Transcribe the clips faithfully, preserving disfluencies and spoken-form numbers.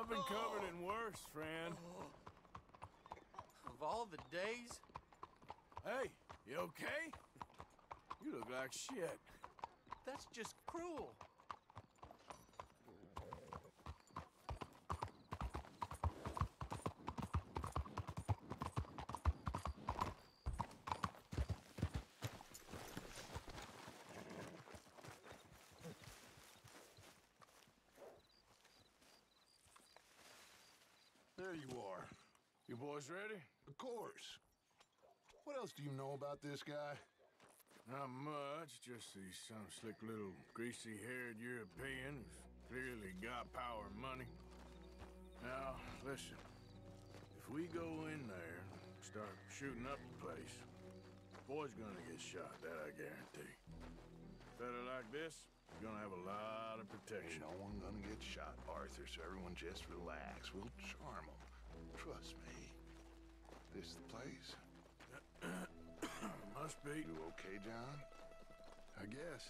I've been covered in worse, friend. Of all the days? Hey, you okay? You look like shit. That's just cruel. There you are. You boys ready? Of course. What else do you know about this guy? Not much, just he's some slick little greasy-haired European who's clearly got power and money. Now, listen. If we go in there and start shooting up the place, boy's gonna get shot, that I guarantee. A fella like this, is gonna have a lot of Ain't protection. no one gonna get shot, Arthur, so everyone just relax. We'll charm them. Trust me. This the place? Must be. You okay, John? I guess.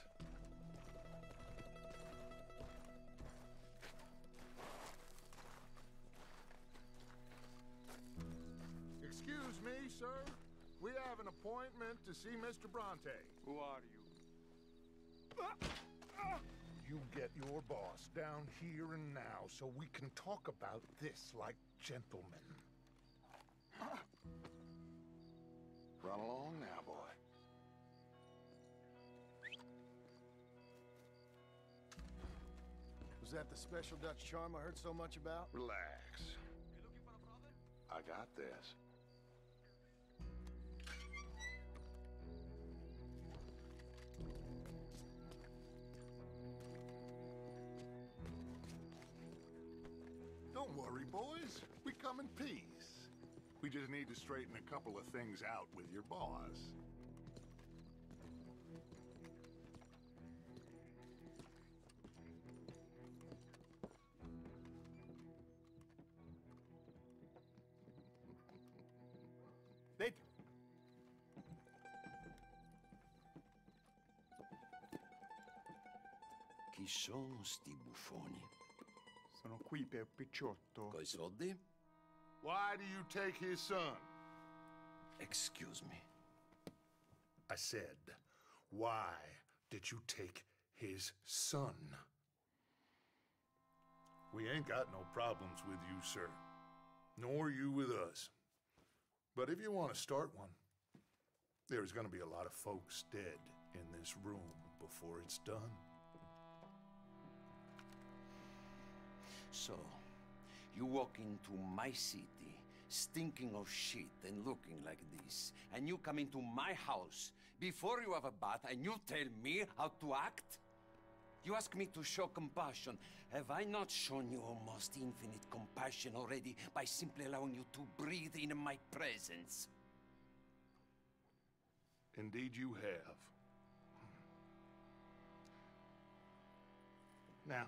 Excuse me, sir. We have an appointment to see Mister Bronte. Who are you? You get your boss down here and now so we can talk about this like gentlemen. Run along now, boy. Was that the special Dutch charm I heard so much about? Relax. I got this. Don't worry, boys. We come in peace. We just need to straighten a couple of things out with your boss. They... Chi sono sti buffoni? Sono qui per Picciotto. Coi soldi? Why do you take his son? Excuse me. I said, why did you take his son? We ain't got no problems with you, sir. Nor you with us. But if you want to start one, there's gonna be a lot of folks dead in this room before it's done. So, you walk into my city, stinking of shit and looking like this, and you come into my house before you have a bath and you tell me how to act? You ask me to show compassion. Have I not shown you almost infinite compassion already by simply allowing you to breathe in my presence? Indeed you have. Now,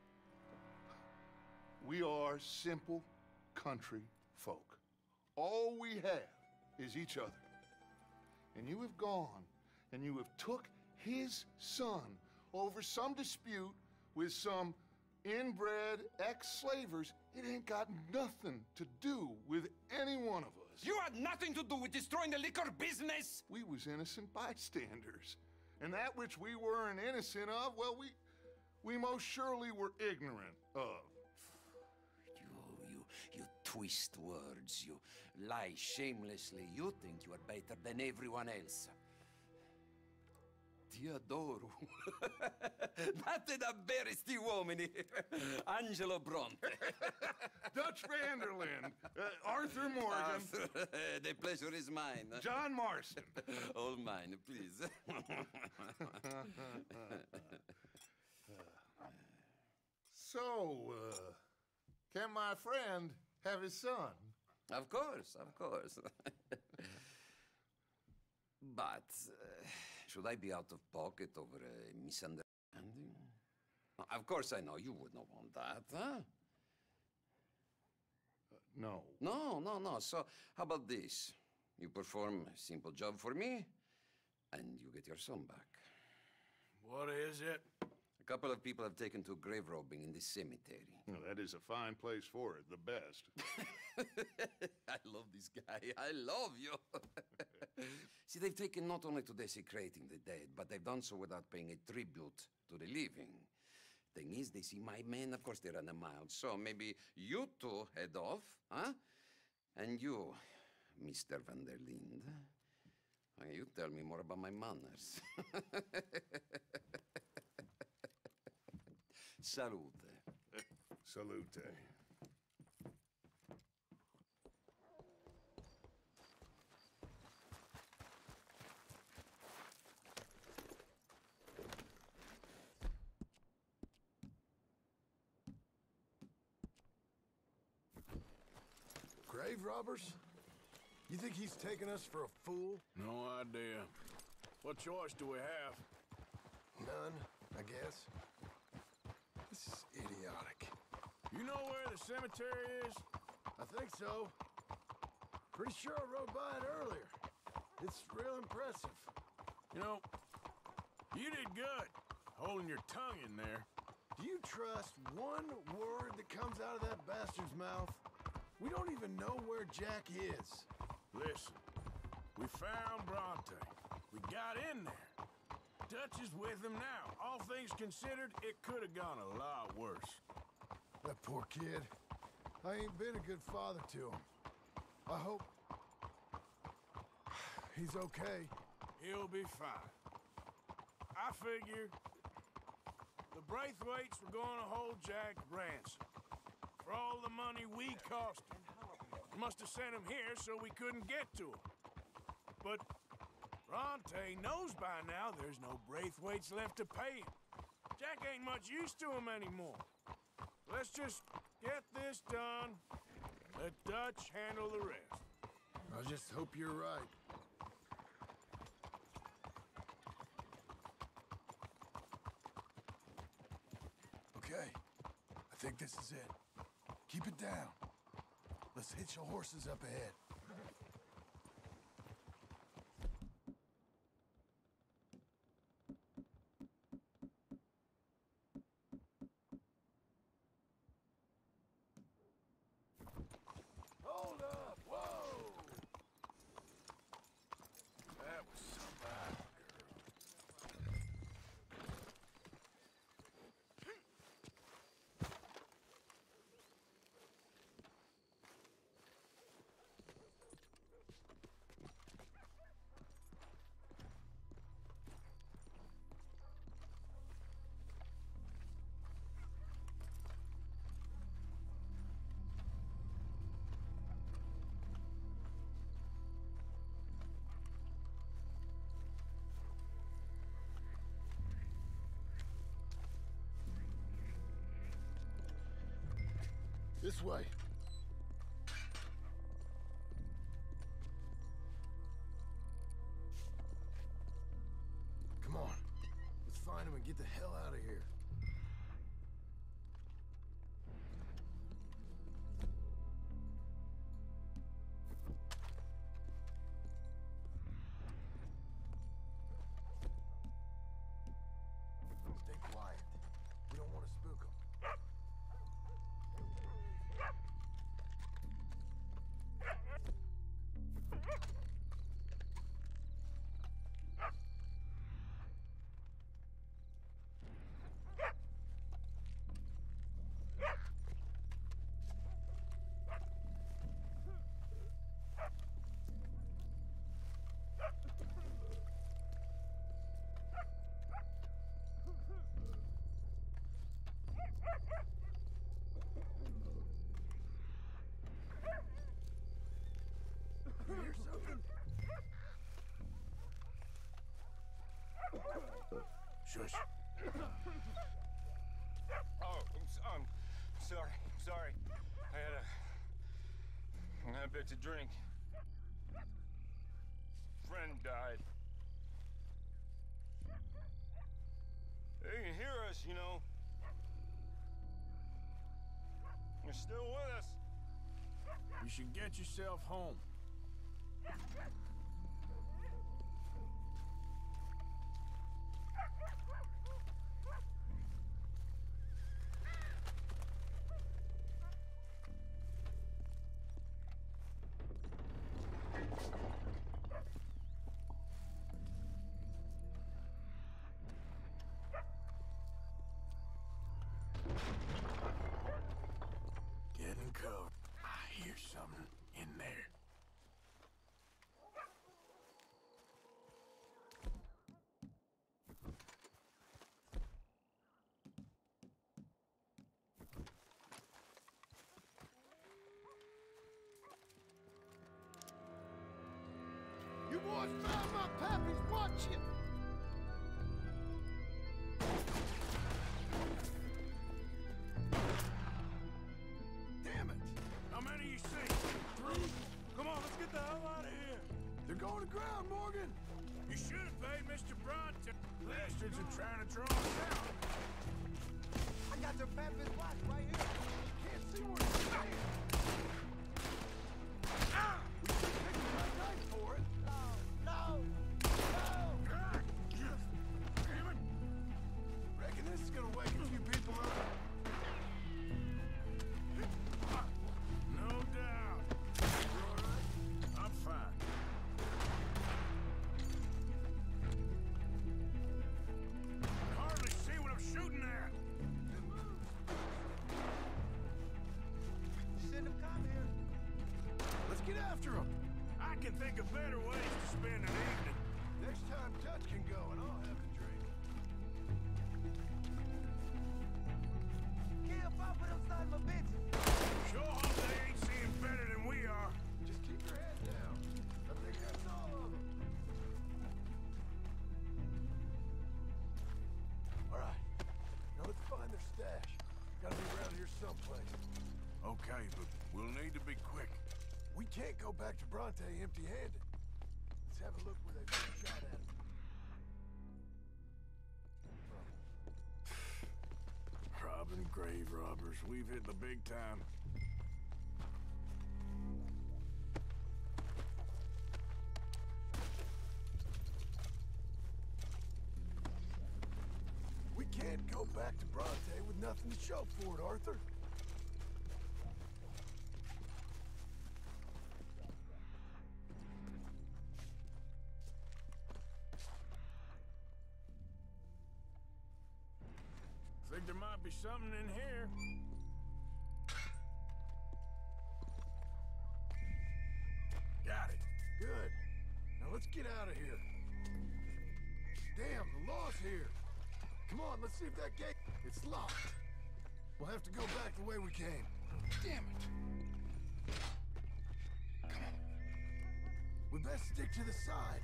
we are simple country folk. All we have is each other. And you have gone and you have took his son over some dispute with some inbred ex-slavers. It ain't got nothing to do with any one of us. You had nothing to do with destroying the liquor business! We was innocent bystanders. And that which we weren't innocent of, well, we, we most surely were ignorant of. You, you, you twist words, you lie shamelessly. You think you are better than everyone else. Ti adoro. Date davvero sti uomini. Angelo Bronte. Dutch Vanderlyn. Uh, Arthur Morgan. Arthur, the pleasure is mine. John Marston. All mine, please. So, uh, can my friend have his son? Of course, of course. But, uh, should I be out of pocket over a misunderstanding? Of course I know you would not want that, huh? Uh, no. No, no, no. So, how about this? You perform a simple job for me, and you get your son back. What is it? A couple of people have taken to grave robbing in this cemetery. Well, that is a fine place for it, the best. I love this guy. I love you. See, they've taken not only to desecrating the dead, but they've done so without paying a tribute to the living. Thing is, they see my men, of course they run a mile, so maybe you two head off, huh? And you, Mister Van der Linde, well, you tell me more about my manners. Salute. Salute. Grave robbers? You think he's taking us for a fool? No idea. What choice do we have? None, I guess. This is idiotic. You know where the cemetery is? I think so. Pretty sure I rode by it earlier. It's real impressive. You know, you did good, holding your tongue in there. Do you trust one word that comes out of that bastard's mouth? We don't even know where Jack is. Listen, we found Bronte. We got in there. Dutch is with him now. All things considered, it could have gone a lot worse. That poor kid. I ain't been a good father to him. I hope he's okay. He'll be fine. I figure the Braithwaites were going to hold Jack ransom for all the money we cost him. Must have sent him here so we couldn't get to him. But Bronte knows by now there's no Braithwaites left to pay him. Jack ain't much use to him anymore. Let's just get this done. Let Dutch handle the rest. I just hope you're right. Okay, I think this is it. Keep it down. Let's hitch your horses up ahead. Hold up! Whoa! That was somebody, girl. This way. Come on. Let's find him and get the hell out of here. Stay quiet. We don't want to spook him. You hear something? Shush. Oh, I'm, s- I'm sorry. I'm sorry. I had a, I had a bit to drink. Friend died. They can hear us, you know. They're still with us. You should get yourself home. boys found my pappy's watching. Damn it! How many you see? Three? Come on, let's get the hell out of here. They're going to ground, Morgan. You should have paid Mister Bronte. Bastards are trying to draw us out. I got their pappy's watch right here. Can't see where it's staying. Ah! We should pick the right night for it. No, no, no! Ah! Yes. Damn it! Reckon this is gonna wake a few people up. Ah, no doubt. You all right? I'm fine. I hardly see what I'm shooting at. Shouldn't have come here. Let's get after him. I can think of better ways to spend an evening. Next time, Dutch can go, and I'll have a drink. Kill both of them son of a bitches. Sure hope they ain't seeing better than we are. Just keep your head down. I think that's all of them. All right. Now let's find their stash. Gotta be around here someplace. Okay, but we'll need to be quick. We can't go back to Bronte empty-handed. Let's have a look where they shot at him. Robbing grave robbers. We've hit the big time. We can't go back to Bronte with nothing to show for it, Arthur. Think there might be something in here. Got it. Good. Now let's get out of here. Damn, the law's here. Come on, let's see if that gate... It's locked. We'll have to go back the way we came. Damn it. Come on. We best stick to the side.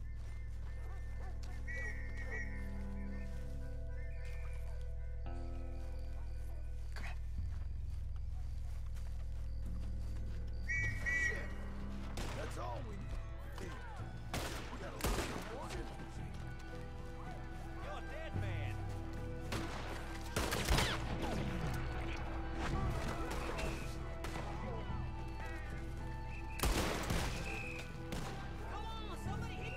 That's all we need. We gotta look for Morgan. You're a dead man. Come on, somebody hit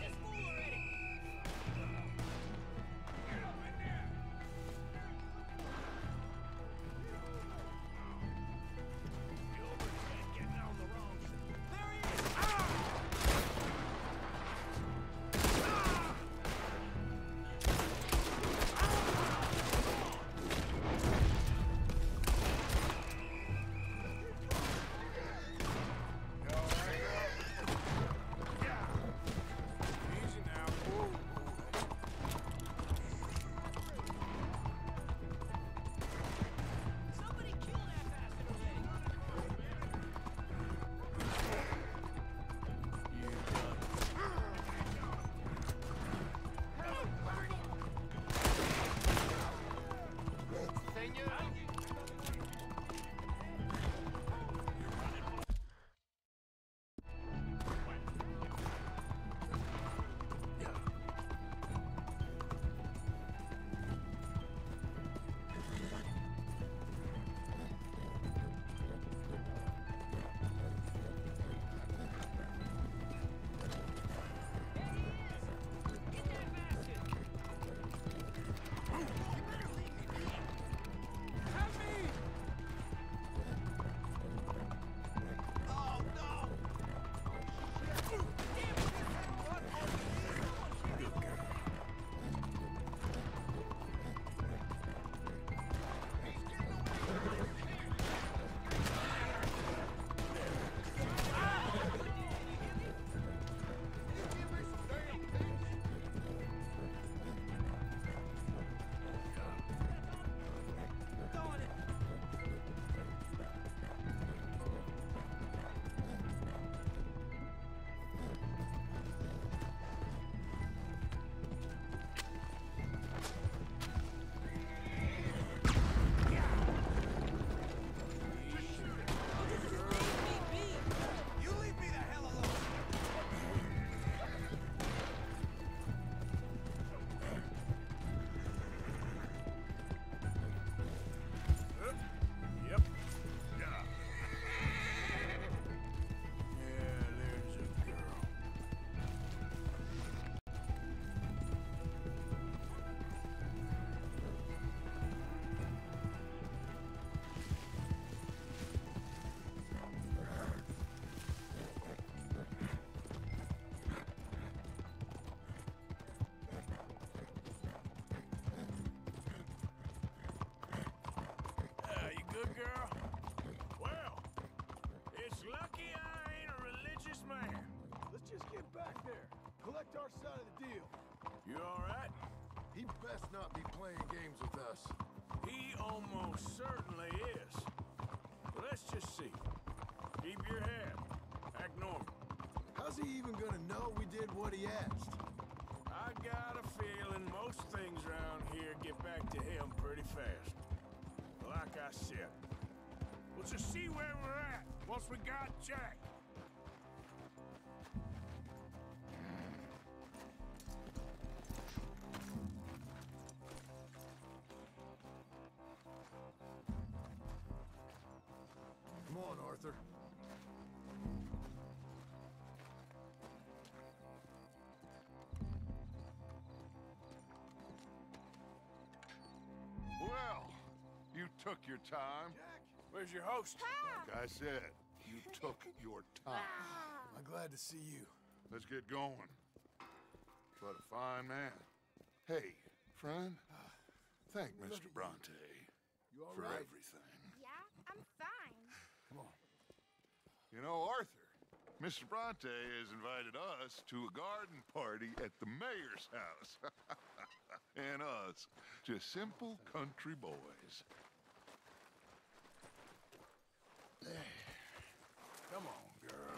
back there. Collect our side of the deal. You all right? He best not be playing games with us. He almost certainly is. But let's just see. Keep your head. Act normal. How's he even gonna know we did what he asked? I got a feeling most things around here get back to him pretty fast. Like I said, we'll just see where we're at once we got Jack. Come on, Arthur. Well, you took your time. Where's your host? Like I said, you took your time. I'm glad to see you. Let's get going. What a fine man. Hey, friend, thank Mister Bronte You all for right? everything. Yeah, I'm fine. Come on. You know, Arthur, Mister Bronte has invited us to a garden party at the mayor's house. And us, just simple country boys. Come on, girl.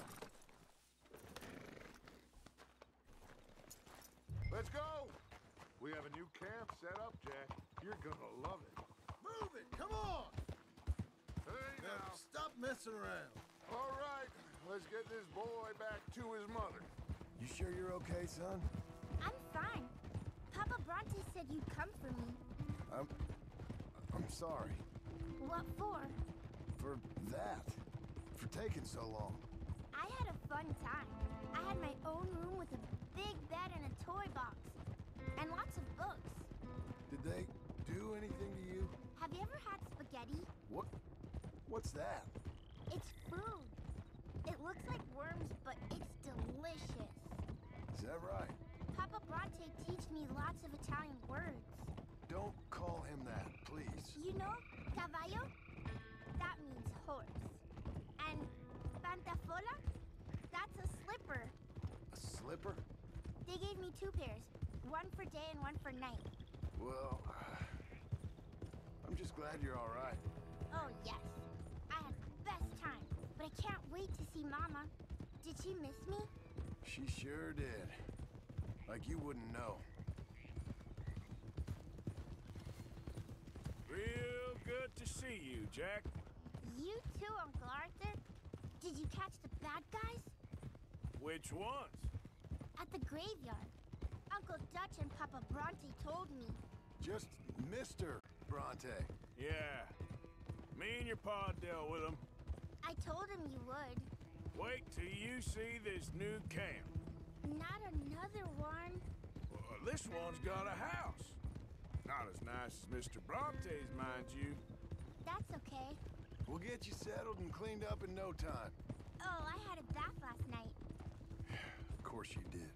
Let's go! We have a new camp set up, Jack. You're gonna love it. Move it! Come on! Hey, Now, now. stop messing around. All right, let's get this boy back to his mother. You sure you're okay, son? I'm fine. Papa Bronte said you'd come for me. I'm... I'm sorry. What for? For that. For taking so long. I had a fun time. I had my own room with a big bed and a toy box. And lots of books. Did they do anything to you? Have you ever had spaghetti? What? What's that? It's food. It looks like worms, but it's delicious. Is that right? Papa Bronte teach me lots of Italian words. Don't call him that, please. You know, caballo? That means horse. And pantafola? That's a slipper. A slipper? They gave me two pairs. One for day and one for night. Well, I'm just glad you're all right. Oh, yes. I had the best time. But I can't wait to see Mama. Did she miss me? She sure did. Like you wouldn't know. Real good to see you, Jack. You too, Uncle Arthur. Did you catch the bad guys? Which ones? At the graveyard. Uncle Dutch and Papa Bronte told me. Just Mister Bronte. Yeah. Me and your pa dealt with them. I told him you would. Wait till you see this new camp. Not another one. Well, this one's got a house. Not as nice as Mister Bronte's, mind you. That's okay. We'll get you settled and cleaned up in no time. Oh, I had a bath last night. Of course you did.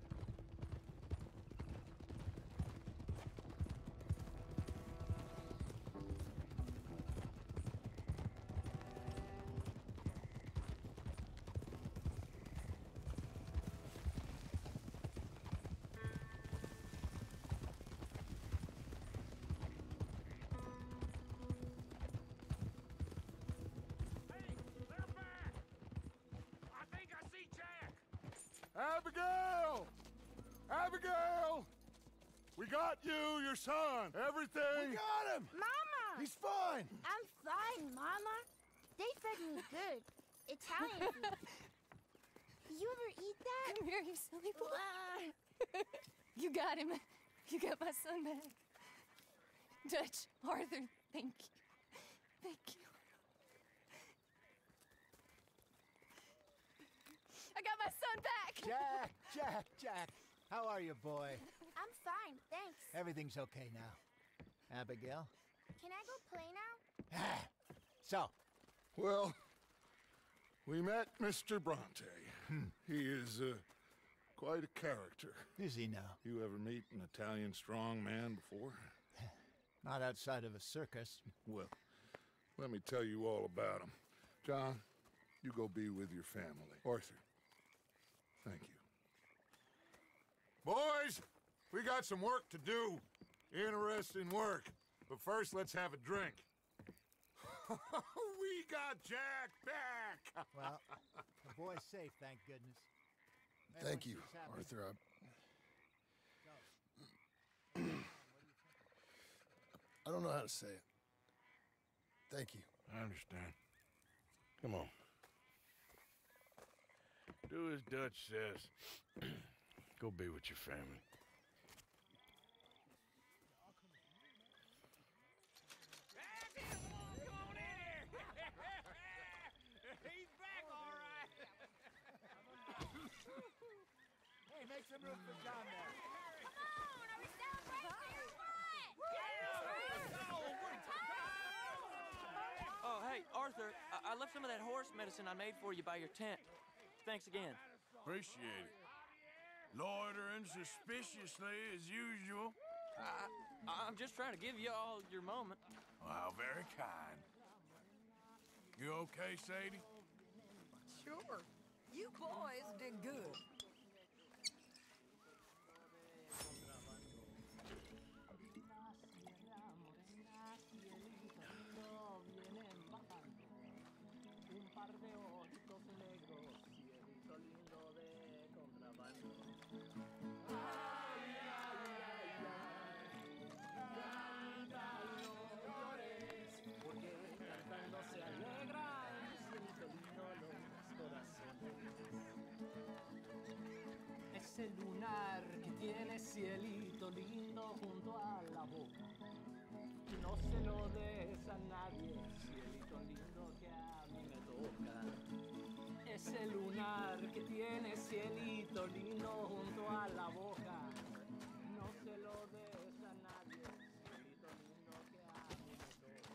Abigail! Abigail! We got you, your son, everything. We got him! Mama! He's fine! I'm fine, Mama. They fed me good. Italian food. You ever eat that? Come here, you silly boy. Uh, You got him. You got my son back. Dutch, Arthur, thank you. Thank you. I got my son back! Jack, Jack, Jack. How are you, boy? I'm fine, thanks. Everything's okay now. Abigail? Can I go play now? So, Well, we met Mister Bronte. He is uh, quite a character. is he now? You ever meet an Italian strong man before? Not outside of a circus. Well, let me tell you all about him. John, you go be with your family. Arthur, thank you. Boys, we got some work to do. Interesting work. But first, let's have a drink. We got Jack back! Well, the boy's safe, thank goodness. Thank you, Arthur. I... I don't know how to say it. Thank you. I understand. Come on. Do as Dutch says. Go be with your family. He's back, all right. Hey, make some room for John there. Come on, are we celebrating or what? Oh, hey, Arthur, I, I left some of that horse medicine I made for you by your tent. Thanks again. Appreciate it. Loitering suspiciously as usual. I, I'm just trying to give you all your moment. Wow, very kind. You okay, Sadie? Sure. You boys did good. Ese lunar que tiene cielito lindo junto a la boca. No se lo des a nadie, cielito lindo que a mí me toca. Ese lunar que tiene cielito lindo junto a la boca. No se lo des a nadie, cielito lindo que a mí me toca.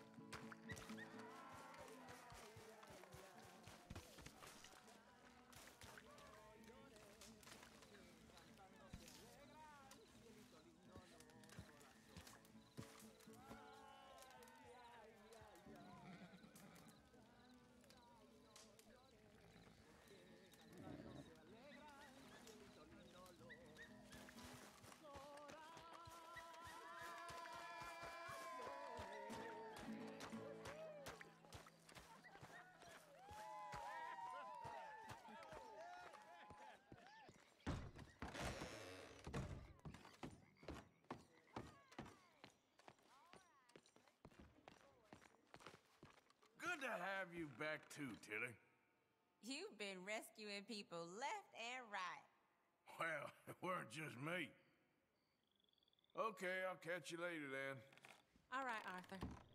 Good to have you back too, Tilly. You've been rescuing people left and right. Well, it weren't just me. Okay, I'll catch you later then. All right, Arthur.